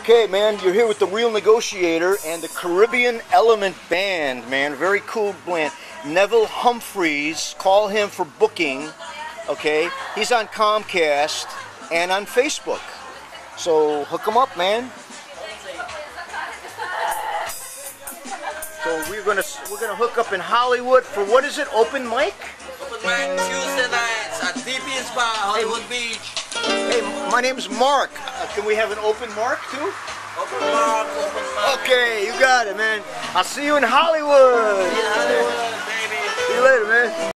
Okay, man, you're here with the Real Negotiator and the Caribbean Element Band, man. Very cool band. Neville Humphreys, call him for booking, okay? He's on Comcast and on Facebook. So hook him up, man. So we're gonna hook up in Hollywood for, what is it, open mic? Open mic Tuesday nights at Deerfield Beach, Hollywood Beach. Hey, my name's Mark. Can we have an open Mark too? Open Mark, open Mark. Okay, you got it, man. I'll see you in Hollywood. In Hollywood, baby. See you later, man.